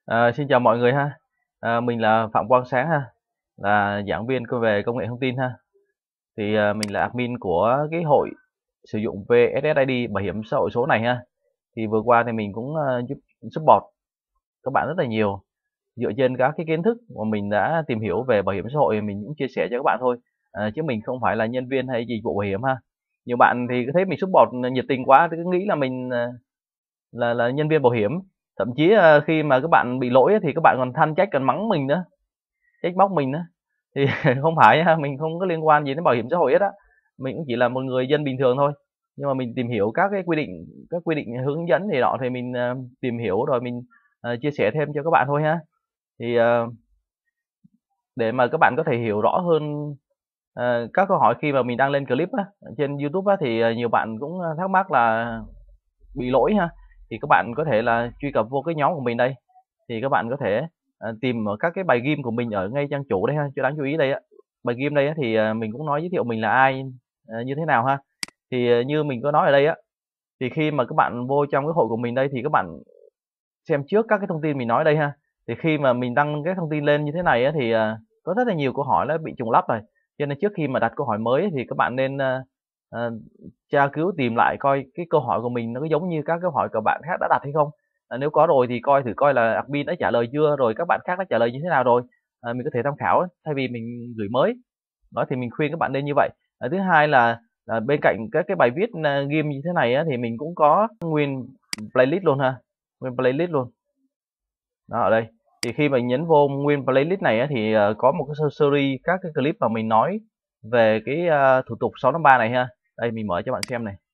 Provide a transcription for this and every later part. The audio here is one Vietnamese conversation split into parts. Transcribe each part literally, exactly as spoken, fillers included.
À, xin chào mọi người ha. À, mình là Phạm Quang Sáng ha, là giảng viên co- về công nghệ thông tin ha. Thì à, mình là admin của cái hội sử dụng vê ét ét i đê bảo hiểm xã hội số này ha. Thì vừa qua thì mình cũng à, giúp support các bạn rất là nhiều. Dựa trên các cái kiến thức mà mình đã tìm hiểu về bảo hiểm xã hội mình cũng chia sẻ cho các bạn thôi. À, chứ mình không phải là nhân viên hay dịch vụ bảo hiểm ha. Nhiều bạn thì cứ thấy mình support nhiệt tình quá thì cứ nghĩ là mình à, là là nhân viên bảo hiểm. Thậm chí, a, khi mà các bạn bị lỗi á thì các bạn còn than trách, còn mắng mình nữa, trách móc mình nữa. Thì không phải ha, mình không có liên quan gì đến bảo hiểm xã hội hết á, mình cũng chỉ là một người dân bình thường thôi. Nhưng mà mình tìm hiểu các cái quy định các quy định hướng dẫn này nọ thì mình, ờ, tìm hiểu rồi mình, ờ, chia sẻ thêm cho các bạn thôi ha. Thì, ờ, để mà các bạn có thể hiểu rõ hơn, ờ, các câu hỏi khi mà mình đăng lên clip á, ở trên YouTube á, thì, ờ, nhiều bạn cũng, ơ, thắc mắc là bị lỗi ha, thì các bạn có thể là truy cập vô cái nhóm của mình đây, thì các bạn có thể, ờ, tìm ở các cái bài ghim của mình ở ngay trang chủ đây ha, cho đáng chú ý đây á. Bài ghim đây á thì, ờ, mình cũng nói giới thiệu mình là ai, ờ, như thế nào ha. Thì, ờ, như mình có nói ở đây á, thì khi mà các bạn vô trong cái hội của mình đây thì các bạn xem trước các cái thông tin mình nói đây ha. Thì khi mà mình đăng cái thông tin lên như thế này á thì, ờ, có rất là nhiều câu hỏi nó bị trùng lắp rồi, cho nên trước khi mà đặt câu hỏi mới thì các bạn nên, ơ, ờ, tra cứu tìm lại coi cái câu hỏi của mình nó có giống như các câu hỏi của bạn khác đã đặt hay không. À, nếu có rồi thì coi thử coi là admin đã trả lời chưa, rồi các bạn khác đã trả lời như thế nào rồi, à, mình có thể tham khảo á, thay vì mình gửi mới. Đó, thì mình khuyên các bạn nên như vậy. À, thứ hai là là bên cạnh các cái bài viết, a, ghim như thế này á, thì mình cũng có nguyên playlist luôn ha, nguyên playlist luôn. Đó, ở đây, thì khi mình nhấn vô nguyên playlist này á, thì, ờ, có một cái s series các cái clip mà mình nói về cái, a, thủ tục sáu năm ba này ha. Đây, mình mở cho bạn xem này.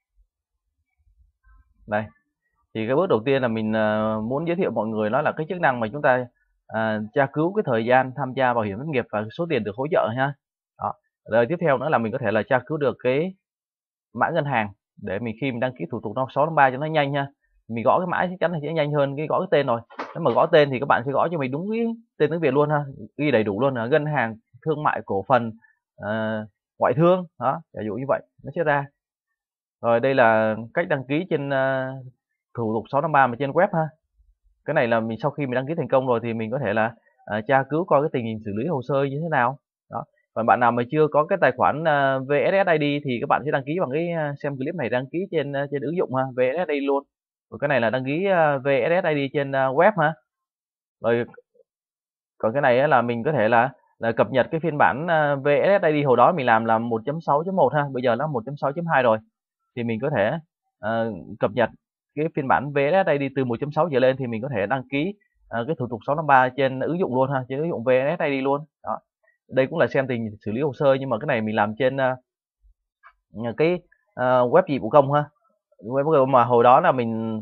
Đây, thì cái bước đầu tiên là mình, ờ, muốn giới thiệu mọi người đó là cái chức năng mà chúng ta, à, tra cứu cái thời gian tham gia bảo hiểm thất nghiệp và số tiền được hỗ trợ ha. Đó, rồi tiếp theo nữa là mình có thể là tra cứu được cái mã ngân hàng để mình khi mình đăng ký thủ tục năm sáu năm ba cho nó nhanh ha. Mình gõ cái mã chắc chắn là sẽ nhanh hơn cái gõ cái tên rồi. Nếu mà gõ tên thì các bạn sẽ gõ cho mình đúng cái tên tiếng Việt luôn ha, ghi đầy đủ luôn là ngân hàng thương mại cổ phần, ờ, ngoại thương, đó, ví dụ như vậy, nó sẽ ra. Rồi đây là cách đăng ký trên, a, thủ tục sáu năm ba mà trên web ha. Cái này là mình sau khi mình đăng ký thành công rồi thì mình có thể là, à, tra cứu coi cái tình hình xử lý hồ sơ như thế nào. Đó, còn bạn nào mà chưa có cái tài khoản, a, vê ét ét i đê thì các bạn sẽ đăng ký bằng cái, a, xem clip này đăng ký trên, a, trên ứng dụng ha, vê ét ét i đê luôn. Rồi cái này là đăng ký, a, vê ét ét i đê trên, a, web ha. Rồi còn cái này á là mình có thể là là cập nhật cái phiên bản, a, vê ét ét i đê hồi đó mình làm là một chấm sáu chấm một ha, bây giờ nó một chấm sáu chấm hai rồi. Thì mình có thể, ờ, cập nhật cái phiên bản vê ét ét i đê từ một chấm sáu trở lên thì mình có thể đăng ký, ờ, cái thủ tục sáu năm ba trên ứng dụng luôn ha, trên ứng dụng vê ét ét i đê luôn. Đó, đây cũng là xem tình xử lý hồ sơ nhưng mà cái này mình làm trên, a, ờ, cái, ờ, web dịch vụ công ha, web dịch vụ công mà hồi đó là mình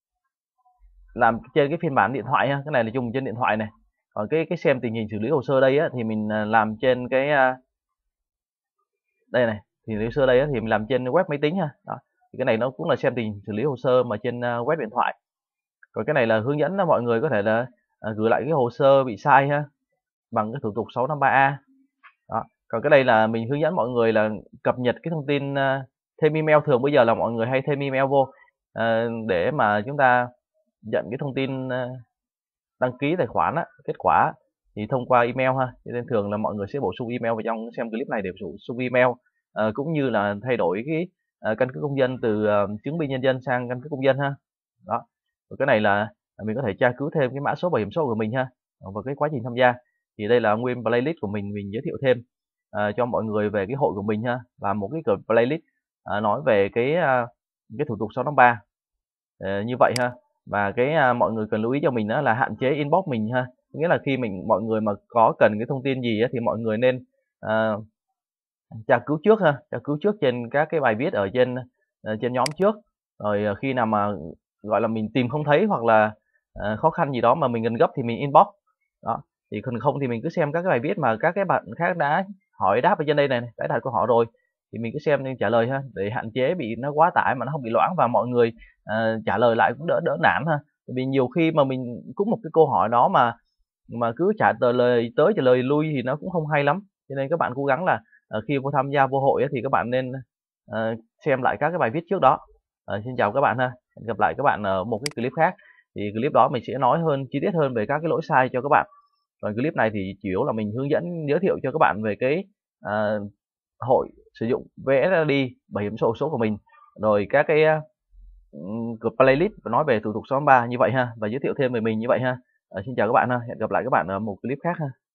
làm trên cái phiên bản điện thoại ha, cái này là dùng trên điện thoại này. Còn cái cái xem tình hình xử lý hồ sơ đây á, thì mình, à, làm trên cái, a đây này, thì hồ sơ đây á, thì mình làm trên web máy tính ha. Đó, thì cái này nó cũng là xem tình hình xử lý hồ sơ mà trên, a, web điện thoại. Còn cái này là hướng dẫn là mọi người có thể là, à, gửi lại cái hồ sơ bị sai ha, bằng cái thủ tục sáu năm ba A. Đó, còn cái đây là mình hướng dẫn mọi người là cập nhật cái thông tin, a, thêm email, thường bây giờ là mọi người hay thêm email vô, ờ, để mà chúng ta nhận cái thông tin, a, đăng ký tài khoản á, kết quả thì thông qua email ha, cho nên thường là mọi người sẽ bổ sung email vào trong xem clip này để bổ sung email, ờ, cũng như là thay đổi cái, ờ, căn cước công dân từ, ờ, chứng minh nhân dân sang căn cước công dân ha. Đó, rồi cái này là, à, mình có thể tra cứu thêm cái mã số bảo hiểm xã hội của mình ha, ờ, và cái quá trình tham gia. Thì đây là nguyên playlist của mình, mình giới thiệu thêm, ờ, cho mọi người về cái hội của mình ha, và một cái c playlist, à, nói về cái, a, cái thủ tục sáu năm ba, ờ, như vậy ha. Và cái, a, mọi người cần lưu ý cho mình á là hạn chế inbox mình ha. Nghĩa là khi mình mọi người mà có cần cái thông tin gì á thì mọi người nên, ờ, tra cứu trước ha, tra cứu trước trên các cái bài viết ở trên, ờ, trên nhóm trước. Rồi, ờ, khi nào mà, gọi là, mình tìm không thấy hoặc là, ờ, khó khăn gì đó mà mình cần gấp thì mình inbox. Đó, thì còn không thì mình cứ xem các cái bài viết mà các cái bạn khác đã hỏi đáp ở trên đây này, đã đặt câu hỏi rồi, thì mình cứ xem nên trả lời ha, để hạn chế bị nó quá tải mà nó không bị loãng và mọi người, ờ, trả lời lại cũng đỡ đỡ nản ha. Tại vì nhiều khi mà mình cũng một cái câu hỏi đó mà mà cứ trả tờ lời tới trả lời lui thì nó cũng không hay lắm. Cho nên các bạn cố gắng là, ờ, khi vô tham gia vô hội á thì các bạn nên, ờ, xem lại các cái bài viết trước đó. Ờ, xin chào các bạn ha, hẹn gặp lại các bạn ở một cái clip khác. thì clip đó mình sẽ nói hơn chi tiết hơn về các cái lỗi sai cho các bạn. Còn clip này thì chủ yếu là mình hướng dẫn giới thiệu cho các bạn về cái à, hội sử dụng vê ét lờ đê bảo hiểm sổ số của mình, rồi các cái uh, playlist nói về thủ tục sáu ba như vậy ha, và giới thiệu thêm về mình như vậy ha. À, xin chào các bạn ha, hẹn gặp lại các bạn ở một clip khác ha.